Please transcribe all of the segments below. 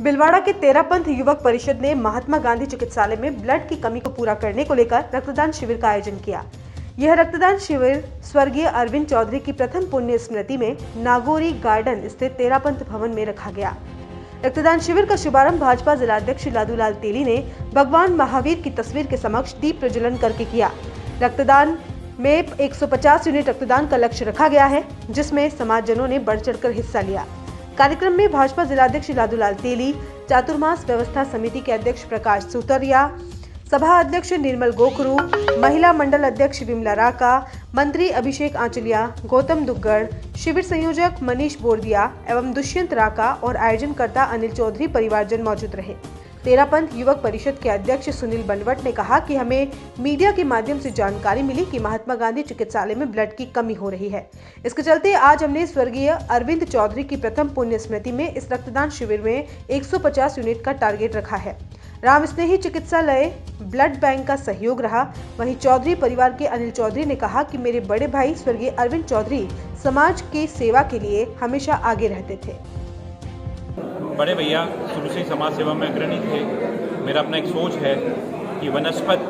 भिलवाड़ा के तेरापंथ युवक परिषद ने महात्मा गांधी चिकित्सालय में ब्लड की कमी को पूरा करने को लेकर रक्तदान शिविर का आयोजन किया। यह रक्तदान शिविर स्वर्गीय अरविंद चौधरी की प्रथम पुण्य स्मृति में नागौरी गार्डन स्थित तेरापंथ भवन में रखा गया। रक्तदान शिविर का शुभारंभ भाजपा जिलाध्यक्ष लादूलाल तेली ने भगवान महावीर की तस्वीर के समक्ष दीप प्रज्वलन करके किया। रक्तदान में 150 यूनिट रक्तदान का लक्ष्य रखा गया है, जिसमें समाजजनों ने बढ़ चढ़कर हिस्सा लिया। कार्यक्रम में भाजपा जिलाध्यक्ष लादूलाल तेली, चातुर्मास व्यवस्था समिति के अध्यक्ष प्रकाश सुतरिया, सभा अध्यक्ष निर्मल गोखरू, महिला मंडल अध्यक्ष विमला राका, मंत्री अभिषेक आंचलिया, गौतम दुग्गड़, शिविर संयोजक मनीष बोरदिया एवं दुष्यंत राका और आयोजनकर्ता अनिल चौधरी परिवारजन मौजूद रहे। तेरापंथ युवक परिषद के अध्यक्ष सुनील बनवट ने कहा कि हमें मीडिया के माध्यम से जानकारी मिली कि महात्मा गांधी चिकित्सालय में ब्लड की कमी हो रही है। इसके चलते आज हमने स्वर्गीय अरविंद चौधरी की प्रथम पुण्य स्मृति में इस रक्तदान शिविर में 150 यूनिट का टारगेट रखा है। राम स्नेही चिकित्सालय ब्लड बैंक का सहयोग रहा। वहीं चौधरी परिवार के अनिल चौधरी ने कहा कि मेरे बड़े भाई स्वर्गीय अरविंद चौधरी समाज की सेवा के लिए हमेशा आगे रहते थे। बड़े भैया शुरू से ही समाज सेवा में अग्रणी थे। मेरा अपना एक सोच है कि वनस्पत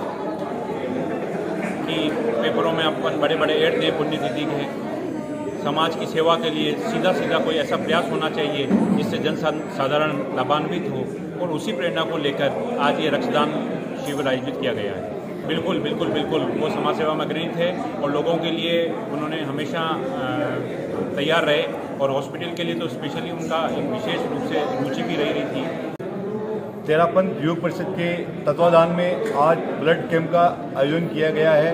की पेपरों में अपन बड़े बड़े ऐड दें पुण्यतिथि के, समाज की सेवा के लिए सीधा कोई ऐसा प्रयास होना चाहिए जिससे जन साधारण लाभान्वित हो, और उसी प्रेरणा को लेकर आज ये रक्तदान शिविर आयोजित किया गया है। बिल्कुल वो समाज सेवा में अग्रणी थे और लोगों के लिए उन्होंने हमेशा तैयार रहे, और हॉस्पिटल के लिए तो स्पेशली उनका एक विशेष रूप से रुचि भी रही थी। तेरापंथ युवक परिषद के तत्वाधान में आज ब्लड कैंप का आयोजन किया गया है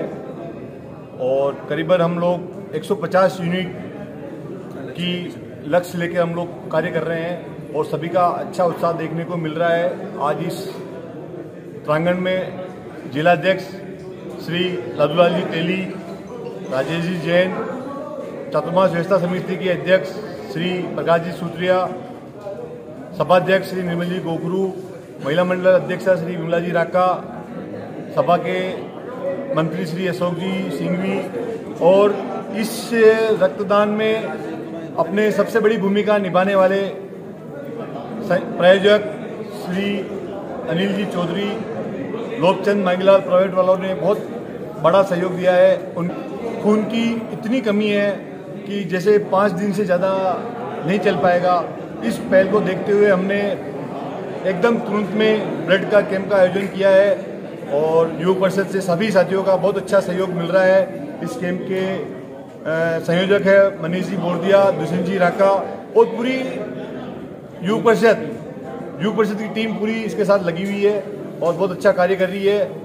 और करीबन हम लोग 150 यूनिट की लक्ष्य लेकर हम लोग कार्य कर रहे हैं और सभी का अच्छा उत्साह देखने को मिल रहा है। आज इस प्रांगण में जिलाध्यक्ष श्री लादूलाल जी तेली, राजेश जी जैन, चातुर्मास व्यवस्था समिति के अध्यक्ष श्री प्रकाश जी सुतरिया, सभाध्यक्ष श्री निर्मल जी गोखरू, महिला मंडल अध्यक्षा श्री विमला जी राका, सभा के मंत्री श्री अशोक जी सिंघवी, और इस रक्तदान में अपने सबसे बड़ी भूमिका निभाने वाले प्रायोजक श्री अनिल जी चौधरी, लोकचंद मांगीलाल प्राइवेट वालों ने बहुत बड़ा सहयोग दिया है। उन खून की इतनी कमी है कि जैसे 5 दिन से ज़्यादा नहीं चल पाएगा। इस पहल को देखते हुए हमने एकदम तुरंत में ब्लड का कैंप का आयोजन किया है और युवक परिषद से सभी साथियों का बहुत अच्छा सहयोग मिल रहा है। इस कैंप के संयोजक है मनीष जी बोरदिया, दुष्यंत जी राका और पूरी युवक परिषद की टीम पूरी इसके साथ लगी हुई है और बहुत अच्छा कार्य कर रही है।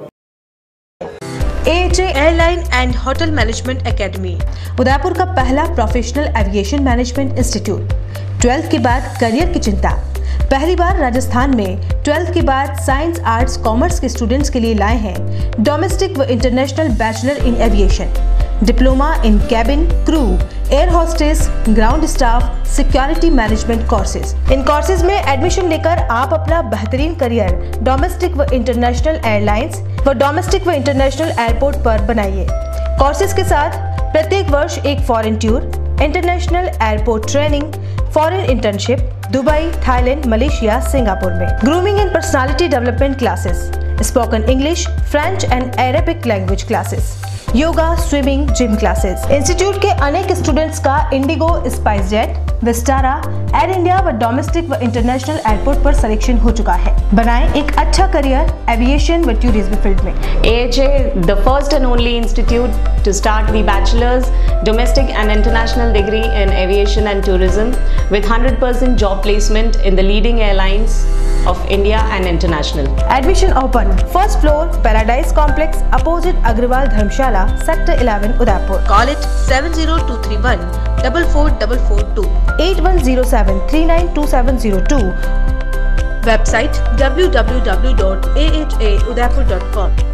AHA airline and hotel management academy Udaipur का पहला professional aviation management institute. 12th के बाद करियर की चिंता, पहली बार राजस्थान में 12th के बाद साइंस, आर्ट्स, कॉमर्स के स्टूडेंट्स के लिए लाए हैं डोमेस्टिक व international bachelor in aviation, diploma in cabin crew, air hostess, ground staff, security management courses. इन कोर्सेज में एडमिशन लेकर आप अपना बेहतरीन करियर डोमेस्टिक व इंटरनेशनल एयरलाइंस व डोमेस्टिक व इंटरनेशनल एयरपोर्ट पर बनाइए। कोर्सेज के साथ प्रत्येक वर्ष एक foreign tour, international airport training, foreign internship Dubai, Thailand, Malaysia, Singapore में, grooming and personality development classes, spoken English, French and Arabic language classes, yoga, swimming, gym classes. Institute के अनेक स्टूडेंट्स का इंडिगो, स्पाइस जेट, विस्टारा, एयर इंडिया व डोमेस्टिक व इंटरनेशनल एयरपोर्ट पर selection हो चुका है। बनाएं एक अच्छा करियर एविएशन व टूरिज्म फील्ड में। AHA, the first and only institute to start the bachelor's, domestic and international degree in aviation and tourism with 100% job placement in the leading airlines of India and international. Admission open. First floor, Paradise Complex, opposite Agrawal Dharmshala, Sector 11, Udaipur. Call it 70231 44442 8107 392702. Website www.ahaudaipur.com.